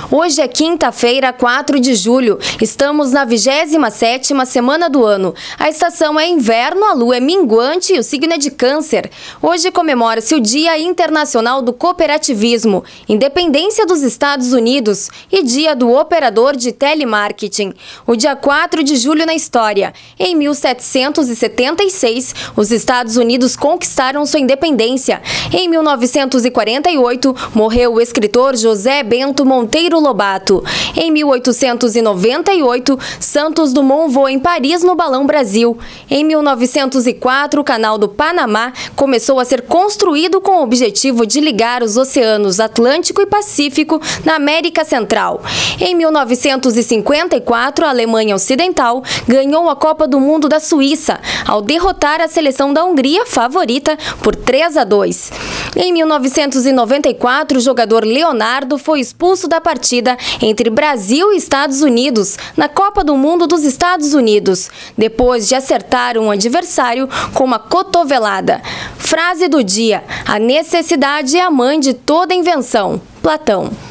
Hoje é quinta-feira, 4 de julho. Estamos na 27ª semana do ano. A estação é inverno, a lua é minguante e o signo é de Câncer. Hoje comemora-se o Dia Internacional do Cooperativismo, Independência dos Estados Unidos e Dia do Operador de Telemarketing. O dia 4 de julho na história. Em 1776, os Estados Unidos conquistaram sua independência. Em 1948, morreu o escritor José Bento Monteiro Lobato. Em 1898, Santos Dumont voa em Paris no Balão Brasil. Em 1904, o Canal do Panamá começou a ser construído com o objetivo de ligar os oceanos Atlântico e Pacífico na América Central. Em 1954, a Alemanha Ocidental ganhou a Copa do Mundo da Suíça, ao derrotar a seleção da Hungria, favorita, por 3-2. Em 1994, o jogador Leonardo foi expulso da partida entre Brasil e Estados Unidos, na Copa do Mundo dos Estados Unidos, depois de acertar um adversário com uma cotovelada. Frase do dia: a necessidade é a mãe de toda invenção. Platão.